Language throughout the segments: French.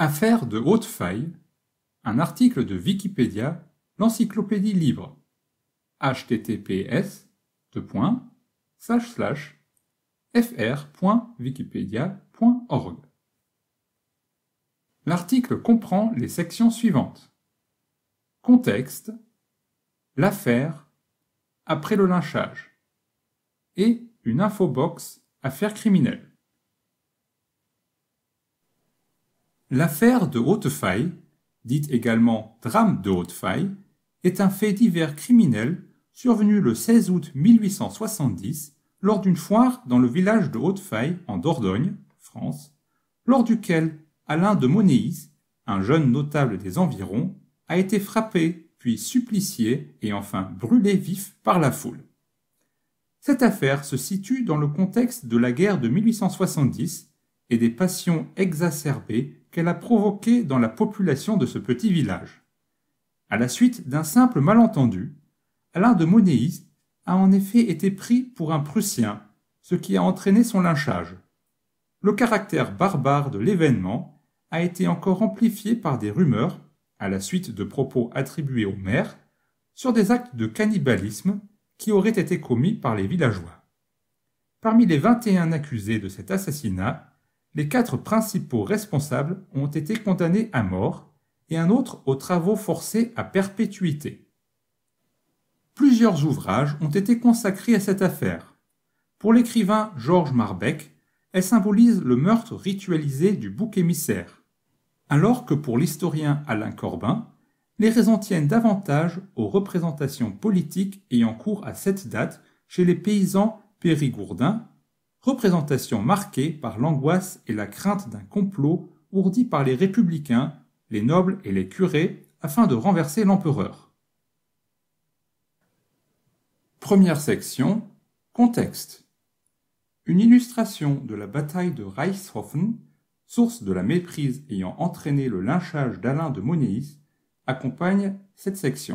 Affaire de haute faille, un article de Wikipédia, l'encyclopédie libre. https://fr.wikipedia.org. L'article comprend les sections suivantes. Contexte, l'affaire, après le lynchage, et une infobox affaires criminelles. L'affaire de Haute-Faille, dite également drame de Haute-Faille, est un fait divers criminel survenu le 16 août 1870 lors d'une foire dans le village de Haute-Faille en Dordogne, France, lors duquel Alain de Monéis, un jeune notable des environs, a été frappé, puis supplicié et enfin brûlé vif par la foule. Cette affaire se situe dans le contexte de la guerre de 1870 et des passions exacerbées qu'elle a provoquées dans la population de ce petit village. À la suite d'un simple malentendu, Alain de Monéis a en effet été pris pour un Prussien, ce qui a entraîné son lynchage. Le caractère barbare de l'événement a été encore amplifié par des rumeurs, à la suite de propos attribués au maire, sur des actes de cannibalisme qui auraient été commis par les villageois. Parmi les 21 accusés de cet assassinat, les 4 principaux responsables ont été condamnés à mort et un autre aux travaux forcés à perpétuité. Plusieurs ouvrages ont été consacrés à cette affaire. Pour l'écrivain Georges Marbeck, elle symbolise le meurtre ritualisé du bouc émissaire, alors que pour l'historien Alain Corbin, les raisons tiennent davantage aux représentations politiques ayant cours à cette date chez les paysans périgourdins, représentation marquée par l'angoisse et la crainte d'un complot ourdi par les républicains, les nobles et les curés afin de renverser l'empereur. Première section, contexte. Une illustration de la bataille de Reichshoffen, source de la méprise ayant entraîné le lynchage d'Alain de Monéis, accompagne cette section.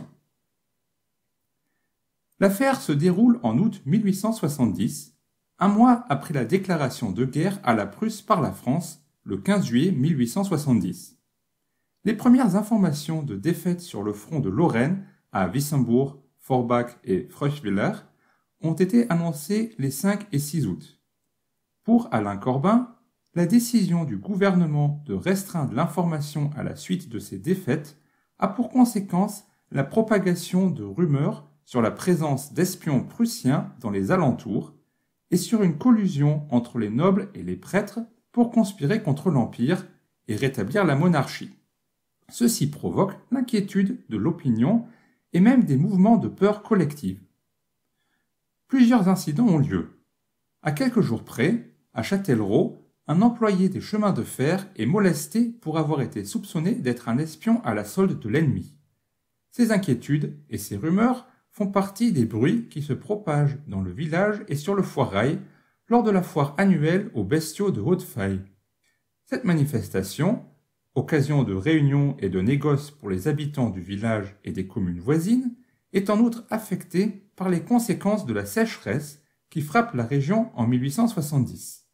L'affaire se déroule en août 1870, un mois après la déclaration de guerre à la Prusse par la France, le 15 juillet 1870. Les premières informations de défaite sur le front de Lorraine, à Wissembourg, Forbach et Freuchwiller, ont été annoncées les 5 et 6 août. Pour Alain Corbin, la décision du gouvernement de restreindre l'information à la suite de ces défaites a pour conséquence la propagation de rumeurs sur la présence d'espions prussiens dans les alentours et sur une collusion entre les nobles et les prêtres pour conspirer contre l'Empire et rétablir la monarchie. Ceci provoque l'inquiétude de l'opinion et même des mouvements de peur collective. Plusieurs incidents ont lieu. À quelques jours près, à Châtellerault, un employé des chemins de fer est molesté pour avoir été soupçonné d'être un espion à la solde de l'ennemi. Ces inquiétudes et ces rumeurs font partie des bruits qui se propagent dans le village et sur le foirail lors de la foire annuelle aux bestiaux de Haute-Faille. Cette manifestation, occasion de réunions et de négoces pour les habitants du village et des communes voisines, est en outre affectée par les conséquences de la sécheresse qui frappe la région en 1870.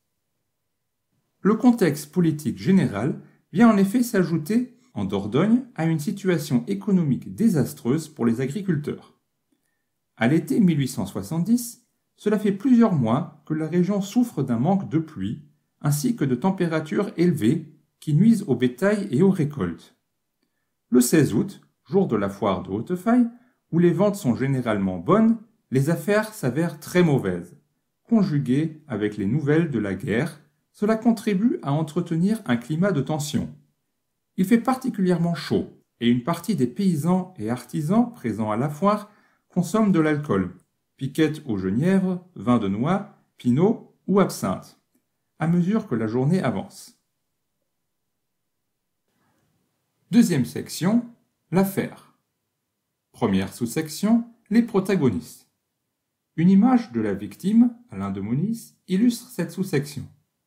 Le contexte politique général vient en effet s'ajouter en Dordogne à une situation économique désastreuse pour les agriculteurs. À l'été 1870, cela fait plusieurs mois que la région souffre d'un manque de pluie ainsi que de températures élevées qui nuisent au bétail et aux récoltes. Le 16 août, jour de la foire de Haute-Faille, où les ventes sont généralement bonnes, les affaires s'avèrent très mauvaises. Conjuguées avec les nouvelles de la guerre, cela contribue à entretenir un climat de tension. Il fait particulièrement chaud et une partie des paysans et artisans présents à la foire consomment de l'alcool, piquettes au genièvre, vin de noix, pinot ou absinthe, à mesure que la journée avance. Deuxième section, l'affaire. Première sous-section, les protagonistes. Une image de la victime, Alain de Monéis, illustre cette sous-section.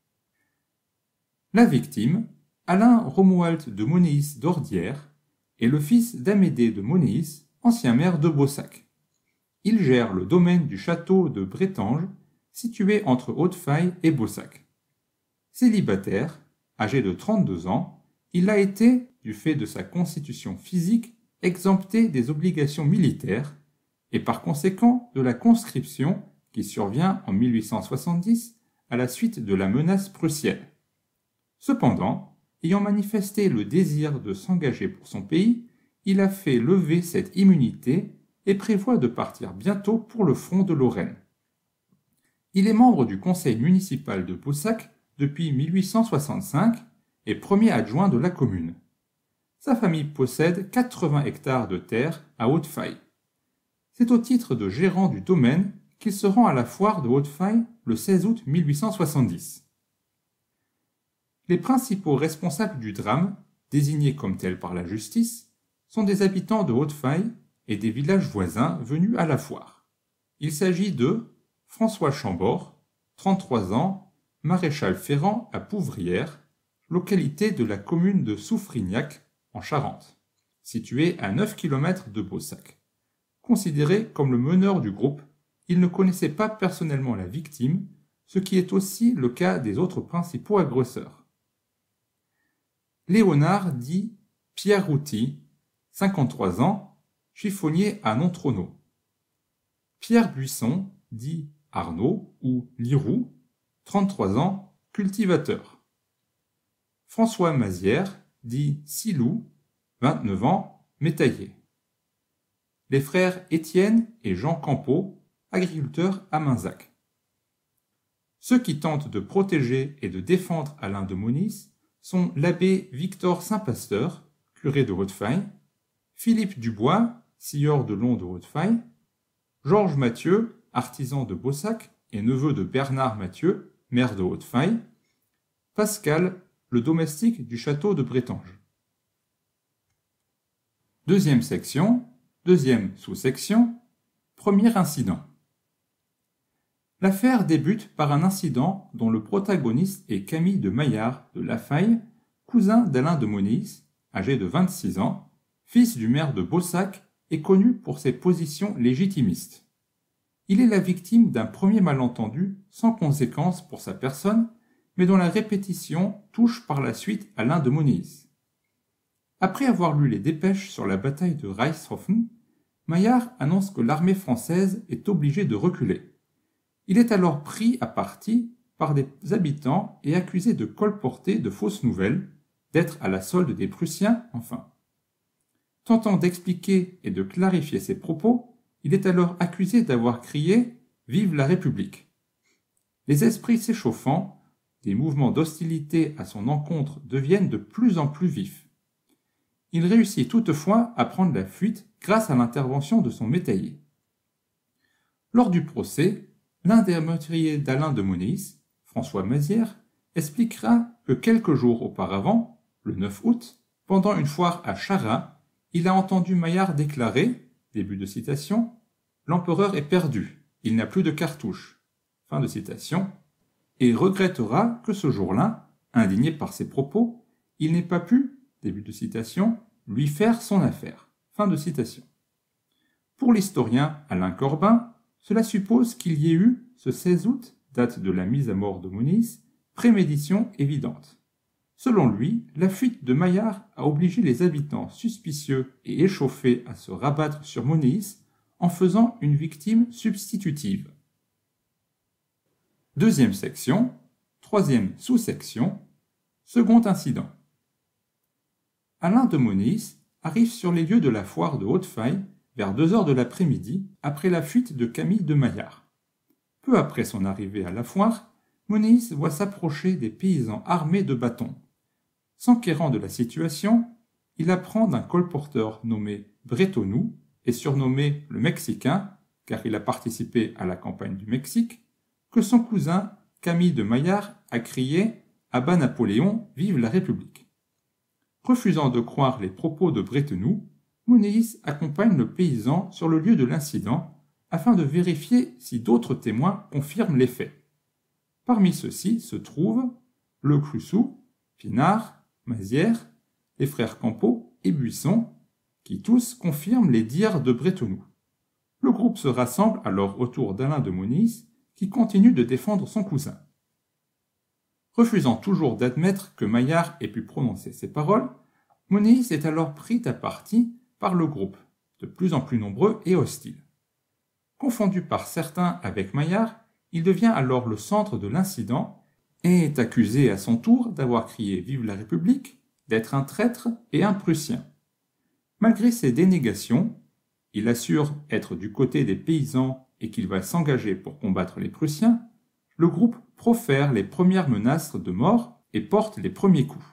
La victime, Alain Romuald de Monéis d'Ordières, est le fils d'Amédée de Monéis, ancien maire de Baussac. Il gère le domaine du château de Brétange, situé entre Haute-Faille et Baussac. Célibataire, âgé de 32 ans, Il a été, du fait de sa constitution physique, exempté des obligations militaires et par conséquent de la conscription qui survient en 1870 à la suite de la menace prussienne. Cependant, ayant manifesté le désir de s'engager pour son pays, il a fait lever cette immunité et prévoit de partir bientôt pour le front de Lorraine. Il est membre du conseil municipal de Boussac depuis 1865 et premier adjoint de la commune. Sa famille possède 80 hectares de terre à Haute-Faye. C'est au titre de gérant du domaine qu'il se rend à la foire de Haute-Faye le 16 août 1870. Les principaux responsables du drame, désignés comme tels par la justice, sont des habitants de Haute-Faye et des villages voisins venus à la foire. Il s'agit de François Chambord, 33 ans, maréchal ferrant à Pouvrières, localité de la commune de Soufrignac, en Charente, située à 9 km de Boussac. Considéré comme le meneur du groupe, il ne connaissait pas personnellement la victime, ce qui est aussi le cas des autres principaux agresseurs. Léonard dit Pierre Routy, 53 ans, chiffonnier à Nontronneau. Pierre Buisson dit Arnaud ou Lirou, 33 ans, cultivateur. François Mazière dit Silou, 29 ans, métayer. Les frères Étienne et Jean Campeau, agriculteurs à Mainzac. Ceux qui tentent de protéger et de défendre Alain de Moniz sont l'abbé Victor Saint-Pasteur, curé de Haute-Faye, Philippe Dubois, sieur de Long de Haute-Faye, Georges Mathieu, artisan de Boussac et neveu de Bernard Mathieu, maire de Haute-Faye, Pascal, le domestique du château de Brétange. Deuxième section, deuxième sous-section, premier incident. L'affaire débute par un incident dont le protagoniste est Camille de Maillard de Lafaye, cousin d'Alain de Moniz, âgé de 26 ans, fils du maire de Boussac et connu pour ses positions légitimistes. Il est la victime d'un premier malentendu sans conséquence pour sa personne, mais dont la répétition touche par la suite Alain de Moniz. Après avoir lu les dépêches sur la bataille de Reichshoffen, Maillard annonce que l'armée française est obligée de reculer. Il est alors pris à partie par des habitants et accusé de colporter de fausses nouvelles, d'être à la solde des Prussiens, enfin. Tentant d'expliquer et de clarifier ses propos, il est alors accusé d'avoir crié « Vive la République !». Les esprits s'échauffant, des mouvements d'hostilité à son encontre deviennent de plus en plus vifs. Il réussit toutefois à prendre la fuite grâce à l'intervention de son métayer. Lors du procès, l'un des meurtriers d'Alain de Moniz, François Mazière, expliquera que quelques jours auparavant, le 9 août, pendant une foire à Chara, il a entendu Maillard déclarer, début de citation, « L'empereur est perdu, il n'a plus de cartouches », fin de citation, et regrettera que ce jour-là, indigné par ses propos, il n'ait pas pu, début de citation, lui faire son affaire, fin de citation. Pour l'historien Alain Corbin, cela suppose qu'il y ait eu, ce 16 août, date de la mise à mort de Moniz, prémédition évidente. Selon lui, la fuite de Maillard a obligé les habitants suspicieux et échauffés à se rabattre sur Moniz en faisant une victime substitutive. Deuxième section, troisième sous-section, second incident. Alain de Moniz arrive sur les lieux de la foire de Haute-Faye vers 2 heures de l'après-midi après la fuite de Camille de Maillard. Peu après son arrivée à la foire, Moniz voit s'approcher des paysans armés de bâtons. S'enquérant de la situation, il apprend d'un colporteur nommé Bretonou et surnommé le Mexicain, car il a participé à la campagne du Mexique, que son cousin, Camille de Maillard, a crié « À bas Napoléon, vive la République !» Refusant de croire les propos de Bretonou, Moniz accompagne le paysan sur le lieu de l'incident afin de vérifier si d'autres témoins confirment les faits. Parmi ceux-ci se trouvent Le Crussou, Pinard, Mazière, les frères Campeau et Buisson, qui tous confirment les dires de Bretonou. Le groupe se rassemble alors autour d'Alain de Moniz, qui continue de défendre son cousin. Refusant toujours d'admettre que Maillard ait pu prononcer ces paroles, Monéis est alors pris à partie par le groupe, de plus en plus nombreux et hostiles. Confondu par certains avec Maillard, il devient alors le centre de l'incident et est accusé à son tour d'avoir crié « Vive la République », d'être un traître et un Prussien. Malgré ses dénégations, il assure être du côté des paysans et qu'il va s'engager pour combattre les Prussiens, le groupe profère les premières menaces de mort et porte les premiers coups.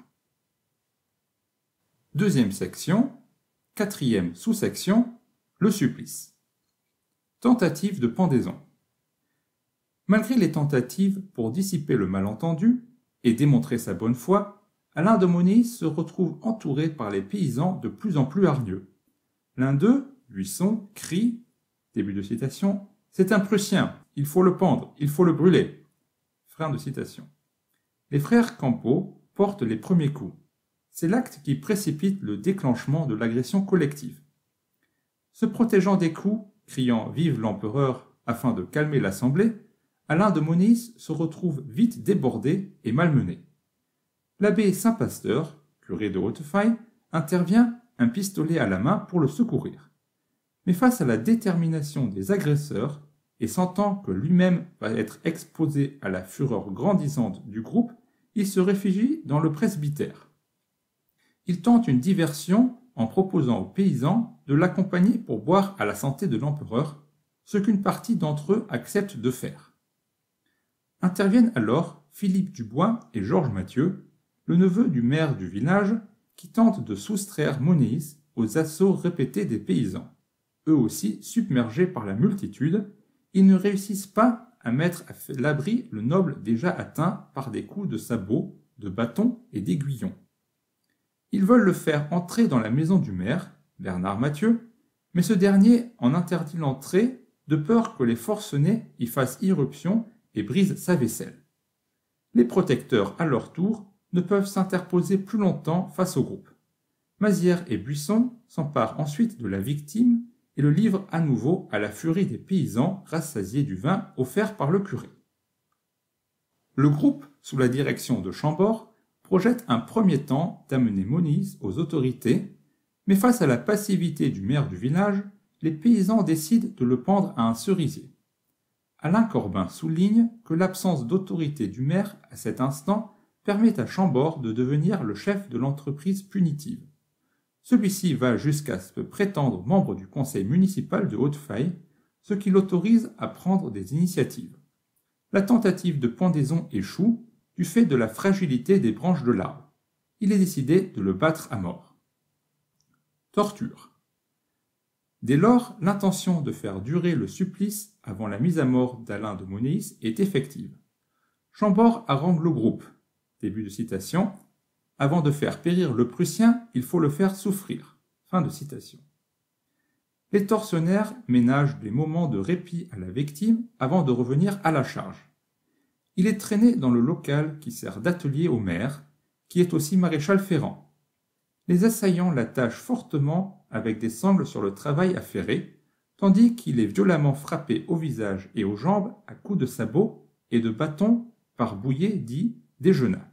Deuxième section, quatrième sous-section, le supplice. Tentative de pendaison. Malgré les tentatives pour dissiper le malentendu et démontrer sa bonne foi, Alain de Monéis se retrouve entouré par les paysans de plus en plus hargneux. L'un d'eux, Buisson, crie, début de citation, « C'est un Prussien, il faut le pendre, il faut le brûler ». Fin de citation. Les frères Campeau portent les premiers coups. C'est l'acte qui précipite le déclenchement de l'agression collective. Se protégeant des coups, criant « Vive l'empereur » afin de calmer l'assemblée, Alain de Monéis se retrouve vite débordé et malmené. L'abbé Saint-Pasteur, curé de Hautefeuille, intervient, un pistolet à la main, pour le secourir. Mais face à la détermination des agresseurs, et sentant que lui-même va être exposé à la fureur grandissante du groupe, il se réfugie dans le presbytère. Il tente une diversion en proposant aux paysans de l'accompagner pour boire à la santé de l'empereur, ce qu'une partie d'entre eux accepte de faire. Interviennent alors Philippe Dubois et Georges Mathieu, le neveu du maire du village, qui tentent de soustraire Monéis aux assauts répétés des paysans. Eux aussi submergés par la multitude, ils ne réussissent pas à mettre à l'abri le noble déjà atteint par des coups de sabots, de bâtons et d'aiguillons. Ils veulent le faire entrer dans la maison du maire, Bernard Mathieu, mais ce dernier en interdit l'entrée de peur que les forcenés y fassent irruption et brisent sa vaisselle. Les protecteurs, à leur tour, ne peuvent s'interposer plus longtemps face au groupe. Mazières et Buisson s'emparent ensuite de la victime et le livrent à nouveau à la furie des paysans rassasiés du vin offert par le curé. Le groupe, sous la direction de Chambord, projette un premier temps d'amener Monéis aux autorités, mais face à la passivité du maire du village, les paysans décident de le pendre à un cerisier. Alain Corbin souligne que l'absence d'autorité du maire à cet instant permet à Chambord de devenir le chef de l'entreprise punitive. Celui-ci va jusqu'à se prétendre membre du conseil municipal de Hautefeuille, ce qui l'autorise à prendre des initiatives. La tentative de pendaison échoue du fait de la fragilité des branches de l'arbre. Il est décidé de le battre à mort. Torture. Dès lors, l'intention de faire durer le supplice avant la mise à mort d'Alain de Monéis est effective. Chambord harangue le groupe. Début de citation. Avant de faire périr le Prussien, il faut le faire souffrir. Fin de citation. Les tortionnaires ménagent des moments de répit à la victime avant de revenir à la charge. Il est traîné dans le local qui sert d'atelier au maire, qui est aussi maréchal ferrant. Les assaillants l'attachent fortement avec des sangles sur le travail à ferrer, tandis qu'il est violemment frappé au visage et aux jambes à coups de sabots et de bâtons par Bouillet dit Déjeunat.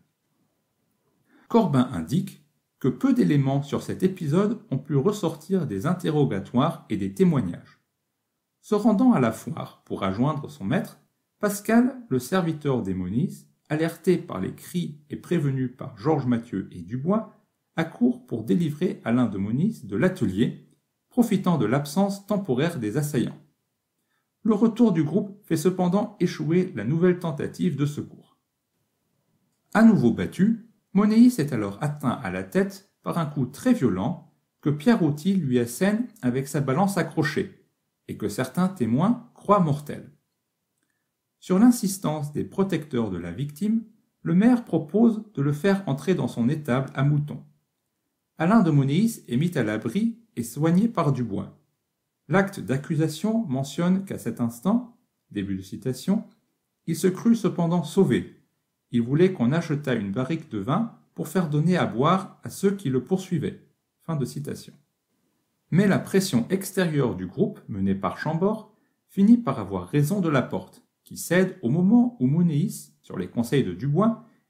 Corbin indique que peu d'éléments sur cet épisode ont pu ressortir des interrogatoires et des témoignages. Se rendant à la foire pour rejoindre son maître, Pascal, le serviteur des Monéis, alerté par les cris et prévenu par Georges Mathieu et Dubois, accourt pour délivrer Alain de Monéis de l'atelier, profitant de l'absence temporaire des assaillants. Le retour du groupe fait cependant échouer la nouvelle tentative de secours. À nouveau battu, Monéis est alors atteint à la tête par un coup très violent que Pierre Outy lui assène avec sa balance accrochée et que certains témoins croient mortel. Sur l'insistance des protecteurs de la victime, le maire propose de le faire entrer dans son étable à moutons. Alain de Monéis est mis à l'abri et soigné par Dubois. L'acte d'accusation mentionne qu'à cet instant, début de citation, il se crut cependant sauvé. Il voulait qu'on achetât une barrique de vin pour faire donner à boire à ceux qui le poursuivaient. Fin de citation. Mais la pression extérieure du groupe, menée par Chambord, finit par avoir raison de la porte, qui cède au moment où Monéis, sur les conseils de Dubois,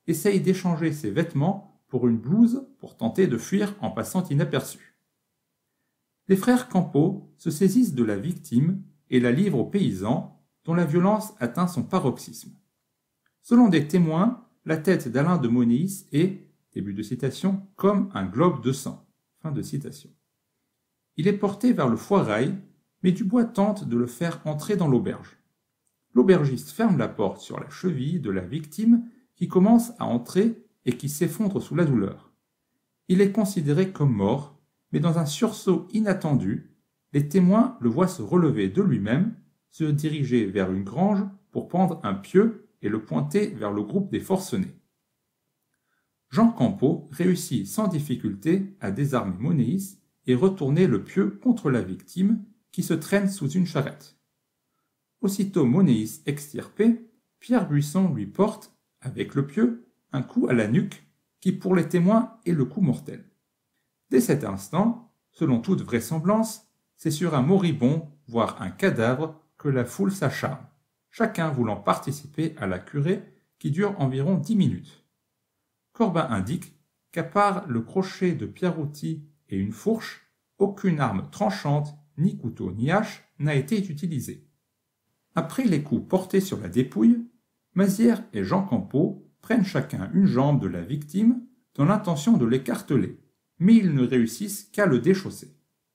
essaye d'échanger ses vêtements pour une blouse pour tenter de fuir en passant inaperçu. Les frères Campeau se saisissent de la victime et la livrent aux paysans, dont la violence atteint son paroxysme. Selon des témoins, la tête d'Alain de Monéis est, début de citation, comme un globe de sang. Fin de citation. Il est porté vers le foirail, mais Dubois tente de le faire entrer dans l'auberge. L'aubergiste ferme la porte sur la cheville de la victime qui commence à entrer et qui s'effondre sous la douleur. Il est considéré comme mort, mais dans un sursaut inattendu, les témoins le voient se relever de lui-même, se diriger vers une grange pour prendre un pieu et le pointer vers le groupe des forcenés. Jean Campeau réussit sans difficulté à désarmer Monéis et retourner le pieu contre la victime qui se traîne sous une charrette. Aussitôt Monéis extirpé, Pierre Buisson lui porte, avec le pieu, un coup à la nuque qui pour les témoins est le coup mortel. Dès cet instant, selon toute vraisemblance, c'est sur un moribond, voire un cadavre, que la foule s'acharne, chacun voulant participer à la curée qui dure environ 10 minutes. Corbin indique qu'à part le crochet de Pierre Outy et une fourche, aucune arme tranchante, ni couteau ni hache, n'a été utilisée. Après les coups portés sur la dépouille, Mazières et Jean Campeau prennent chacun une jambe de la victime dans l'intention de l'écarteler, mais ils ne réussissent qu'à le déchausser.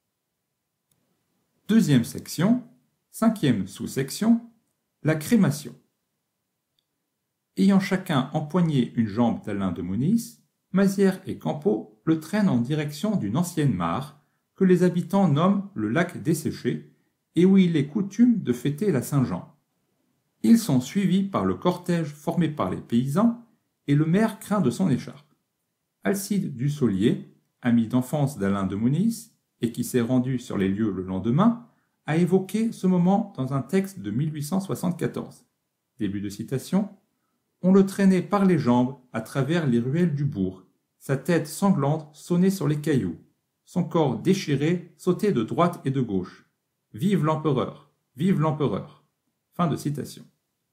Deuxième section, cinquième sous-section, la crémation. Ayant chacun empoigné une jambe d'Alain de Monéis, Mazières et Campeau le traînent en direction d'une ancienne mare que les habitants nomment le lac desséché et où il est coutume de fêter la Saint-Jean. Ils sont suivis par le cortège formé par les paysans et le maire craint de son écharpe. Alcide Dussolier, ami d'enfance d'Alain de Monéis et qui s'est rendu sur les lieux le lendemain, a évoqué ce moment dans un texte de 1874. Début de citation. On le traînait par les jambes à travers les ruelles du bourg. Sa tête sanglante sonnait sur les cailloux. Son corps déchiré sautait de droite et de gauche. Vive l'empereur! Vive l'empereur! Fin de citation.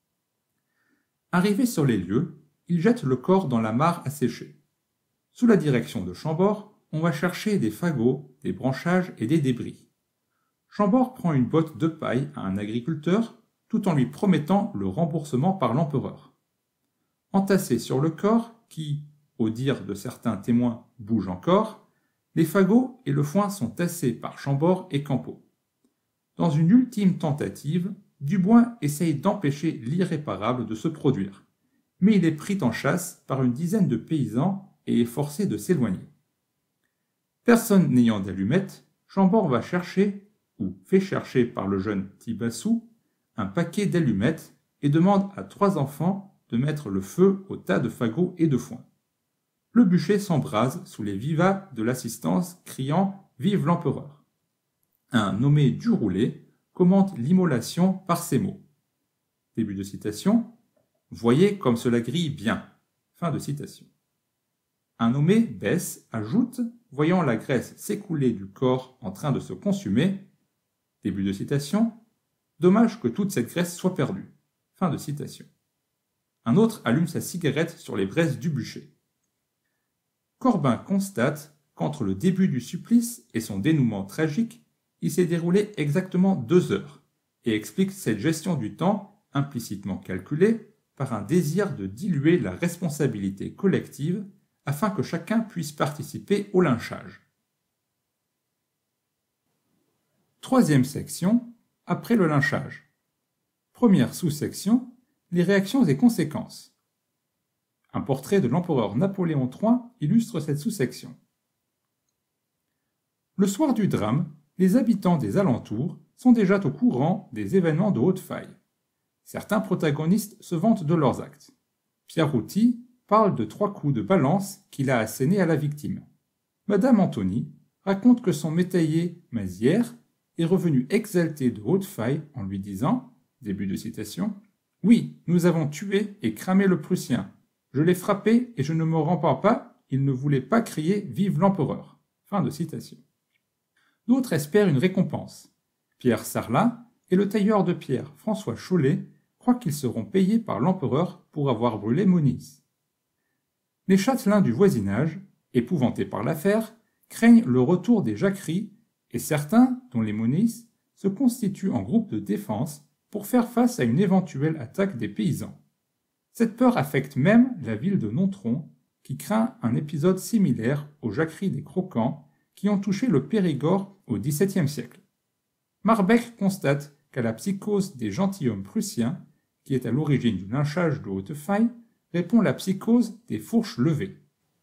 Arrivé sur les lieux, il jette le corps dans la mare à sécher. Sous la direction de Chambord, on va chercher des fagots, des branchages et des débris. Chambord prend une botte de paille à un agriculteur tout en lui promettant le remboursement par l'empereur. Entassés sur le corps, qui, au dire de certains témoins, bouge encore, les fagots et le foin sont tassés par Chambord et Campeau. Dans une ultime tentative, Dubois essaye d'empêcher l'irréparable de se produire, mais il est pris en chasse par une dizaine de paysans et est forcé de s'éloigner. Personne n'ayant d'allumettes, Chambord va chercher, ou fait chercher par le jeune Tibassou, un paquet d'allumettes et demande à 3 enfants de mettre le feu au tas de fagots et de foin. Le bûcher s'embrase sous les vivats de l'assistance criant « Vive l'empereur !». Un nommé Duroulet commente l'immolation par ces mots. Début de citation. Voyez comme cela grille bien. Fin de citation. Un nommé Besse ajoute, voyant la graisse s'écouler du corps en train de se consumer. Début de citation. Dommage que toute cette graisse soit perdue. Fin de citation. Un autre allume sa cigarette sur les braises du bûcher. Corbin constate qu'entre le début du supplice et son dénouement tragique, il s'est déroulé exactement 2 heures et explique cette gestion du temps implicitement calculée par un désir de diluer la responsabilité collective afin que chacun puisse participer au lynchage. Troisième section, après le lynchage. Première sous-section, les réactions et conséquences. Un portrait de l'empereur Napoléon III illustre cette sous-section. Le soir du drame, les habitants des alentours sont déjà au courant des événements de haute faille. Certains protagonistes se vantent de leurs actes. Pierre Outy parle de 3 coups de balance qu'il a assénés à la victime. Madame Antony raconte que son métayer Mazières est revenu exalté de haute faille en lui disant, début de citation, « Oui, nous avons tué et cramé le Prussien. Je l'ai frappé et je ne me repens pas, il ne voulait pas crier « Vive l'empereur !» Fin de citation. D'autres espèrent une récompense. Pierre Sarlat et le tailleur de pierre François Chollet croient qu'ils seront payés par l'empereur pour avoir brûlé Monéis. Les châtelains du voisinage, épouvantés par l'affaire, craignent le retour des jacqueries et certains, dont les monnéistes, se constituent en groupe de défense pour faire face à une éventuelle attaque des paysans. Cette peur affecte même la ville de Nontron, qui craint un épisode similaire aux jacqueries des Croquants qui ont touché le Périgord au XVIIe siècle. Marbeck constate qu'à la psychose des gentilshommes prussiens, qui est à l'origine du lynchage de Haute-Faille, répond la psychose des fourches levées.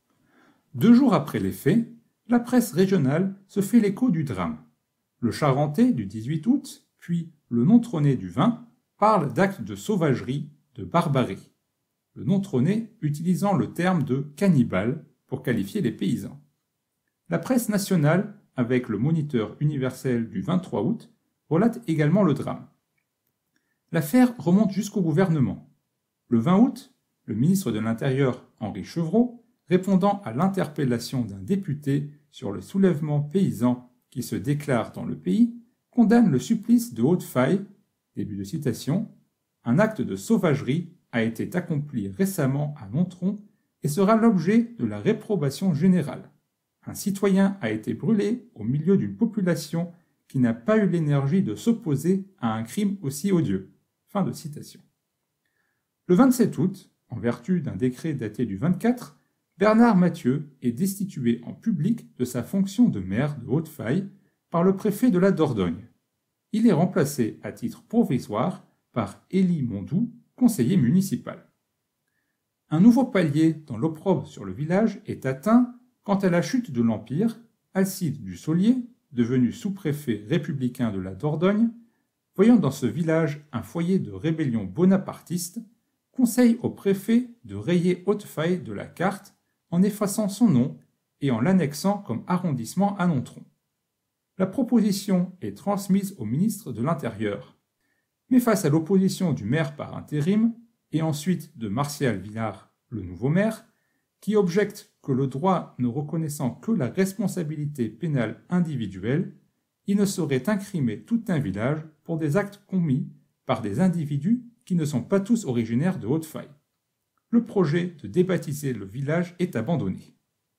2 jours après les faits, la presse régionale se fait l'écho du drame. Le Charentais du 18 août, puis le Nontronais du 20, parlent d'actes de sauvagerie, de barbarie. Le Nontronais utilisant le terme de cannibale pour qualifier les paysans. La presse nationale, avec le Moniteur universel du 23 août, relate également le drame. L'affaire remonte jusqu'au gouvernement. Le 20 août, le ministre de l'Intérieur, Henri Chevreau, répondant à l'interpellation d'un député sur le soulèvement paysan qui se déclare dans le pays, condamne le supplice de Haute-Faille, début de citation, « Un acte de sauvagerie a été accompli récemment à Nontron et sera l'objet de la réprobation générale. Un citoyen a été brûlé au milieu d'une population qui n'a pas eu l'énergie de s'opposer à un crime aussi odieux. » Fin de citation. Le 27 août, en vertu d'un décret daté du 24, Bernard Mathieu est destitué en public de sa fonction de maire de Haute-Faille par le préfet de la Dordogne. Il est remplacé à titre provisoire par Élie Mondou, conseiller municipal. Un nouveau palier dans l'opprobre sur le village est atteint quant à la chute de l'Empire. Alcide du Saulier, devenu sous-préfet républicain de la Dordogne, voyant dans ce village un foyer de rébellion bonapartiste, conseille au préfet de rayer Haute-Faille de la carte en effaçant son nom et en l'annexant comme arrondissement à Nontron. La proposition est transmise au ministre de l'Intérieur. Mais face à l'opposition du maire par intérim et ensuite de Martial Villard, le nouveau maire, qui objecte que le droit ne reconnaissant que la responsabilité pénale individuelle, il ne saurait incrimer tout un village pour des actes commis par des individus qui ne sont pas tous originaires de Haute-Faille. Le projet de débaptiser le village est abandonné.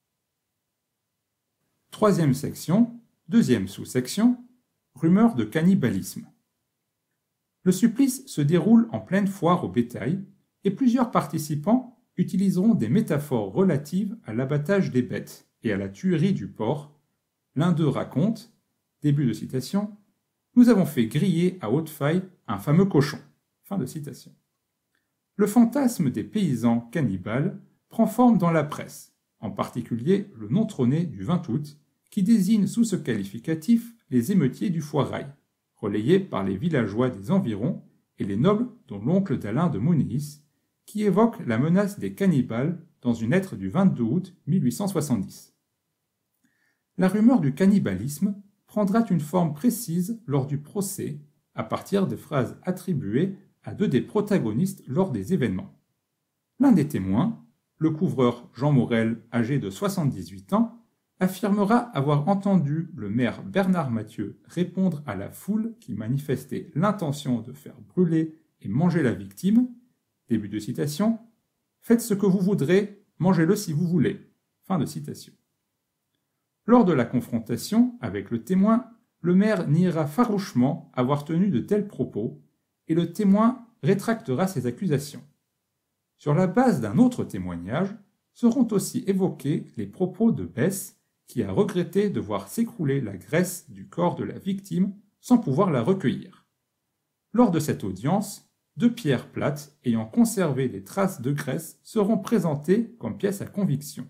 3e section, 2e sous-section, rumeur de cannibalisme. Le supplice se déroule en pleine foire au bétail et plusieurs participants utiliseront des métaphores relatives à l'abattage des bêtes et à la tuerie du porc. L'un d'eux raconte, début de citation, « Nous avons fait griller à Haute-Faille un fameux cochon ». Fin de citation. Le fantasme des paysans cannibales prend forme dans la presse, en particulier le Nontronais du 20 août, qui désigne sous ce qualificatif les émeutiers du Foirail, relayés par les villageois des environs et les nobles dont l'oncle d'Alain de Monéis, qui évoque la menace des cannibales dans une lettre du 22 août 1870. La rumeur du cannibalisme prendra une forme précise lors du procès, à partir de phrases attribuées à 2 des protagonistes lors des événements. L'un des témoins, le couvreur Jean Morel, âgé de 78 ans, affirmera avoir entendu le maire Bernard Mathieu répondre à la foule qui manifestait l'intention de faire brûler et manger la victime, début de citation, « Faites ce que vous voudrez, mangez-le si vous voulez ». Fin de citation. Lors de la confrontation avec le témoin, le maire niera farouchement avoir tenu de tels propos et le témoin rétractera ses accusations. Sur la base d'un autre témoignage, seront aussi évoqués les propos de Besse, qui a regretté de voir s'écrouler la graisse du corps de la victime sans pouvoir la recueillir. Lors de cette audience, 2 pierres plates ayant conservé des traces de graisse seront présentées comme pièces à conviction.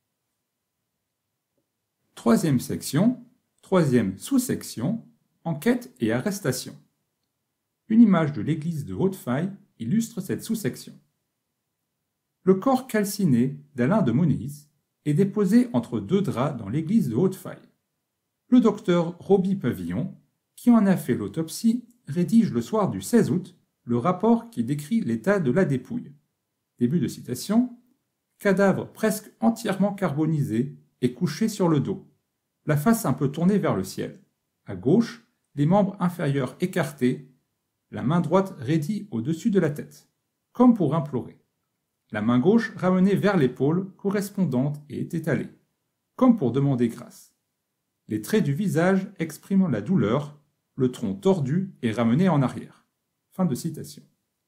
3e section, 3e sous-section, enquête et arrestation. Une image de l'église de Haute-Faille illustre cette sous-section. Le corps calciné d'Alain de Monéis est déposé entre 2 draps dans l'église de Haute-Faille. Le docteur Roby Pavillon, qui en a fait l'autopsie, rédige le soir du 16 août le rapport qui décrit l'état de la dépouille. Début de citation, « Cadavre presque entièrement carbonisé et couché sur le dos, la face un peu tournée vers le ciel. À gauche, les membres inférieurs écartés, la main droite raidie au-dessus de la tête, comme pour implorer. la main gauche ramenée vers l'épaule correspondante et étalée, comme pour demander grâce. Les traits du visage exprimant la douleur, le tronc tordu et ramené en arrière. Fin de citation.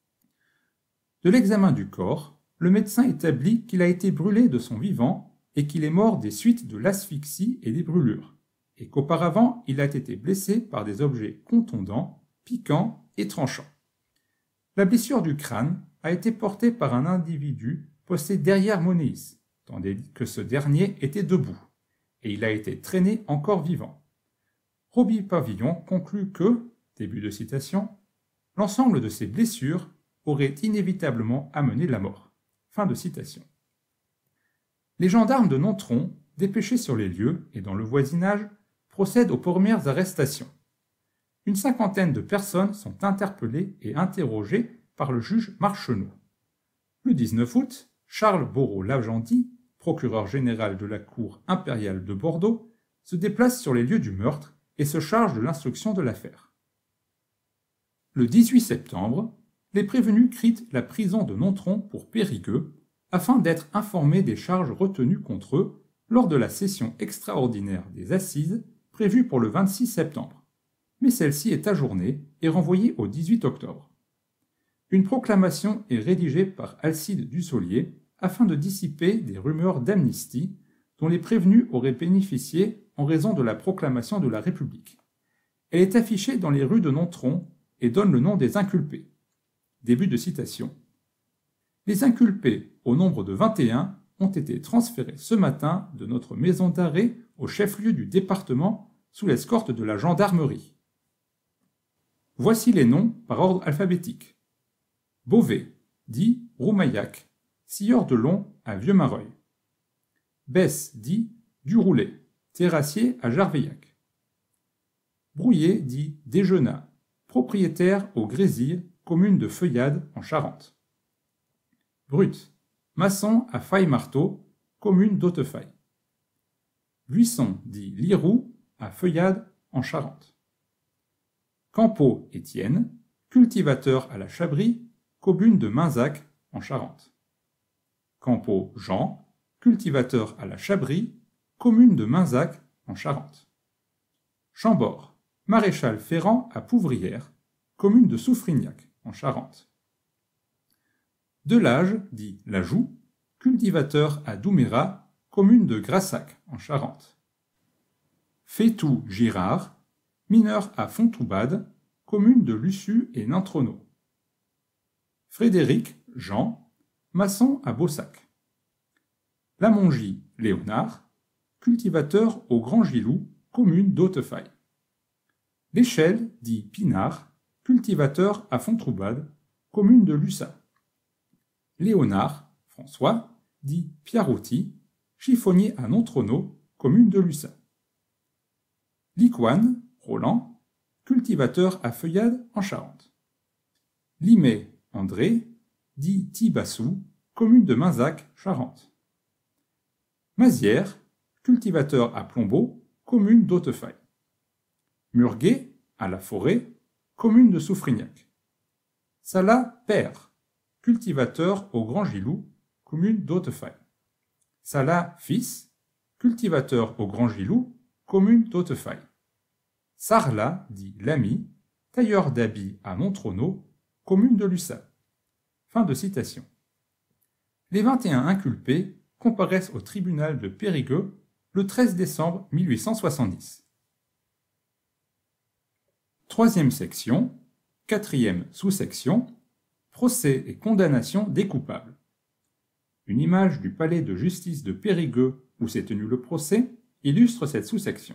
De l'examen du corps, le médecin établit qu'il a été brûlé de son vivant et qu'il est mort des suites de l'asphyxie et des brûlures, et qu'auparavant il a été blessé par des objets contondants, piquants et tranchants. La blessure du crâne a été portée par un individu posté derrière Monéis, tandis que ce dernier était debout, et il a été traîné encore vivant. Roby Pavillon conclut que, début de citation, l'ensemble de ces blessures aurait inévitablement amené la mort. Fin de citation. Les gendarmes de Nontron, dépêchés sur les lieux et dans le voisinage, procèdent aux premières arrestations. Une cinquantaine de personnes sont interpellées et interrogées par le juge Marcheneau. Le 19 août, Charles Boreau-Lagendy, procureur général de la Cour impériale de Bordeaux, se déplace sur les lieux du meurtre et se charge de l'instruction de l'affaire. Le 18 septembre, les prévenus quittent la prison de Nontron pour Périgueux afin d'être informés des charges retenues contre eux lors de la session extraordinaire des assises prévue pour le 26 septembre. Mais celle-ci est ajournée et renvoyée au 18 octobre. Une proclamation est rédigée par Alcide Dussolier afin de dissiper des rumeurs d'amnistie dont les prévenus auraient bénéficié en raison de la proclamation de la République. Elle est affichée dans les rues de Nontron et donne le nom des inculpés. Début de citation. Les inculpés, au nombre de 21, ont été transférés ce matin de notre maison d'arrêt au chef-lieu du département sous l'escorte de la gendarmerie. Voici les noms par ordre alphabétique. Beauvais, dit Roumayac, scieur de long à Vieux-Mareuil. Besse, dit Duroulet, terrassier à Jarveillac. Brouillet, dit Déjeunat, propriétaire au Grésil, commune de Feuillade en Charente. Brut, maçon à Faille-Marteau, commune d'Hautefeuille. Buisson, dit Liroux, à Feuillade en Charente. Campeau, Étienne, cultivateur à la Chabrie, commune de Mainzac en Charente. Campeau, Jean, cultivateur à la Chabrie, commune de Mainzac en Charente. Chambord, maréchal ferrant à Pouvrières, commune de Soufrignac en Charente. Delage, dit Lajoux, cultivateur à Doumérat, commune de Grassac en Charente. Fétou Girard, mineur à Fontoubade, commune de Luçu et Nantronneau. Frédéric Jean, maçon à Beaussac. Lamongie Léonard, cultivateur au Grand Gilou, commune d'Hautefeuille. L'échelle, dit Pinard, cultivateur à Fontroubade, commune de Lussat. Léonard François, dit Piarouti, chiffonnier à Nontronneau, commune de Lussat. Licoine Roland, cultivateur à Feuillade en Charente. Limet André, dit Tibassou, commune de Mainzac, Charente. Mazière, cultivateur à Plombeau, commune d'Hautefeuille. Murguet, à La Forêt, commune de Soufrignac. Salat Père, cultivateur au Grand Gilou, commune d'Hautefeuille. Salat Fils, cultivateur au Grand Gilou, commune d'Hautefeuille. Sarlat, dit Lamy, tailleur d'habits à Nontronneau, commune de Lussat. Fin de citation. Les 21 inculpés comparaissent au tribunal de Périgueux le 13 décembre 1870. Troisième section, quatrième sous-section, procès et condamnation des coupables. Une image du palais de justice de Périgueux où s'est tenu le procès illustre cette sous-section.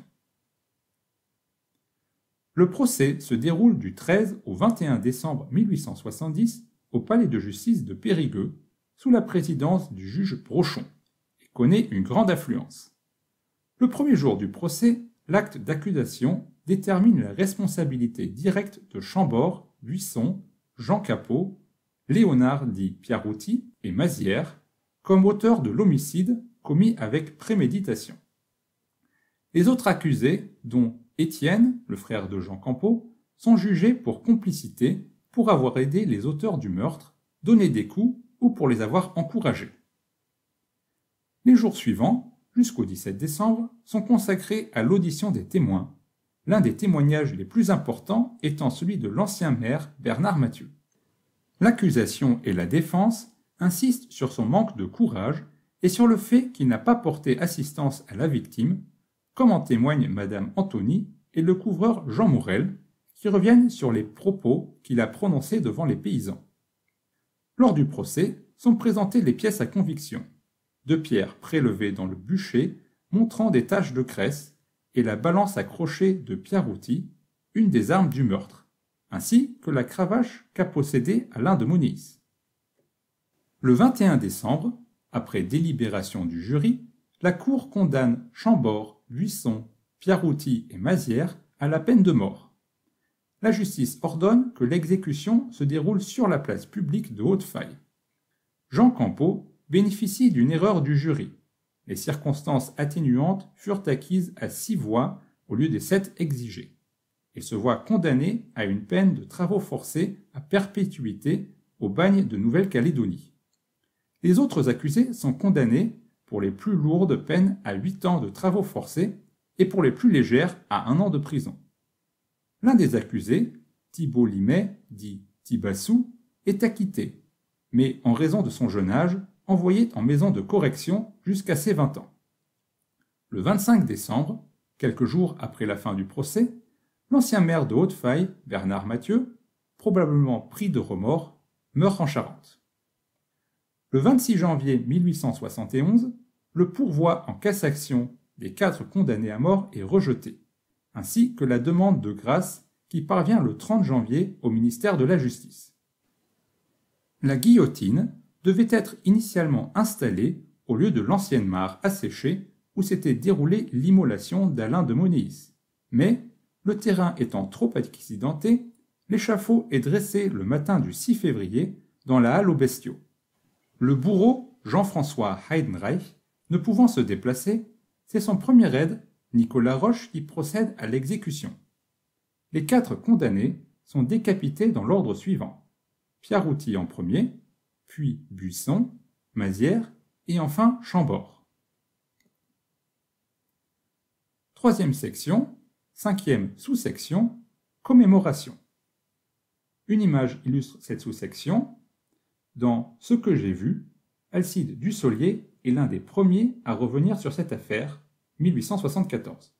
Le procès se déroule du 13 au 21 décembre 1870 au palais de justice de Périgueux sous la présidence du juge Brochon et connaît une grande affluence. Le premier jour du procès, l'acte d'accusation détermine la responsabilité directe de Chambord, Buisson, Jean Capot, Léonard dit Piarouti et Mazière comme auteurs de l'homicide commis avec préméditation. Les autres accusés, dont Étienne, le frère de Jean Campeau, sont jugés pour complicité pour avoir aidé les auteurs du meurtre, donné des coups ou pour les avoir encouragés. Les jours suivants, jusqu'au 17 décembre, sont consacrés à l'audition des témoins, l'un des témoignages les plus importants étant celui de l'ancien maire Bernard Mathieu. L'accusation et la défense insistent sur son manque de courage et sur le fait qu'il n'a pas porté assistance à la victime, comme en témoignent Madame Anthony et le couvreur Jean Morel, qui reviennent sur les propos qu'il a prononcés devant les paysans. Lors du procès, sont présentées les pièces à conviction, 2 pierres prélevées dans le bûcher montrant des taches de cresse et la balance accrochée de Pierrouty, une des armes du meurtre, ainsi que la cravache qu'a possédée Alain de Moniz. Le 21 décembre, après délibération du jury, la Cour condamne Chambord, Buisson, Pierrouty et Mazières à la peine de mort. La justice ordonne que l'exécution se déroule sur la place publique de Haute-Faye. Jean Campeau bénéficie d'une erreur du jury. Les circonstances atténuantes furent acquises à 6 voix au lieu des 7 exigées, et se voit condamné à une peine de travaux forcés à perpétuité au bagne de Nouvelle-Calédonie. Les autres accusés sont condamnés pour les plus lourdes peines à 8 ans de travaux forcés et pour les plus légères à 1 an de prison. L'un des accusés, Thibault Limet, dit Thibassou, est acquitté, mais en raison de son jeune âge, envoyé en maison de correction jusqu'à ses 20 ans. Le 25 décembre, quelques jours après la fin du procès, l'ancien maire de Haute-Faye, Bernard Mathieu, probablement pris de remords, meurt en Charente. Le 26 janvier 1871, le pourvoi en cassation des 4 condamnés à mort est rejeté, ainsi que la demande de grâce qui parvient le 30 janvier au ministère de la Justice. La guillotine devait être initialement installée au lieu de l'ancienne mare asséchée où s'était déroulée l'immolation d'Alain de Moniz. Mais, le terrain étant trop accidenté, l'échafaud est dressé le matin du 6 février dans la halle aux bestiaux. Le bourreau, Jean-François Heidenreich, ne pouvant se déplacer, c'est son premier aide, Nicolas Roche, qui procède à l'exécution. Les 4 condamnés sont décapités dans l'ordre suivant. Pierrouty en premier, puis Buisson, Mazières et enfin Chambord. 3e section, 5e sous-section, commémoration. Une image illustre cette sous-section. Dans Ce que j'ai vu, Alcide Dussolier est l'un des premiers à revenir sur cette affaire, 1874.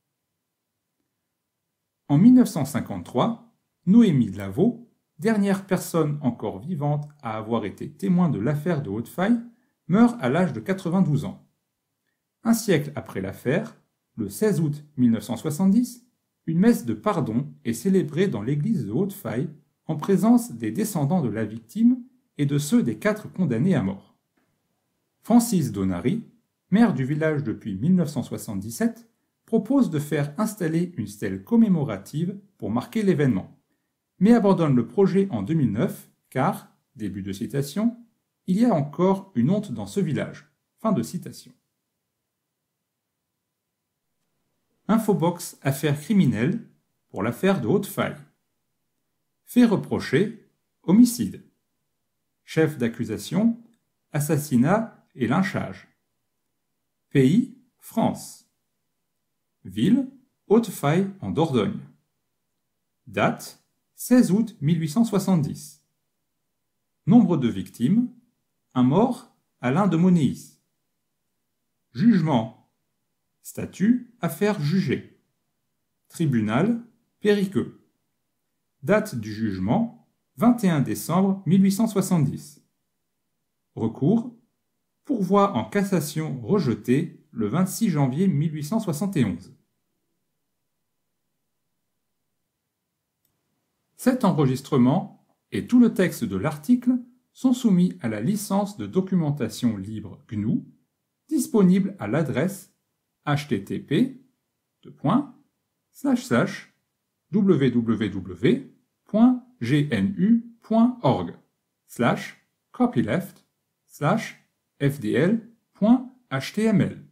En 1953, Noémie Laveau, dernière personne encore vivante à avoir été témoin de l'affaire de Haute-Faye, meurt à l'âge de 92 ans. Un siècle après l'affaire, le 16 août 1970, une messe de pardon est célébrée dans l'église de Haute-Faye en présence des descendants de la victime et de ceux des 4 condamnés à mort. Francis Donary, maire du village depuis 1977, propose de faire installer une stèle commémorative pour marquer l'événement, mais abandonne le projet en 2009 car, début de citation, il y a encore une honte dans ce village. Fin de citation. Infobox affaires criminelles pour l'affaire de Haute-Faye. Fait reproché, homicide. Chef d'accusation, assassinat et lynchage. Pays, France. Ville, Haute-Faye en Dordogne. Date, 16 août 1870. Nombre de victimes, un mort, Alain de Moniz. Jugement, statut, affaire jugée. Tribunal, Périgueux. Date du jugement, 21 décembre 1870. Recours, pourvoi en cassation rejeté le 26 janvier 1871. Cet enregistrement et tout le texte de l'article sont soumis à la licence de documentation libre GNU, disponible à l'adresse http://www.gnu.org/copyleft/fdl.html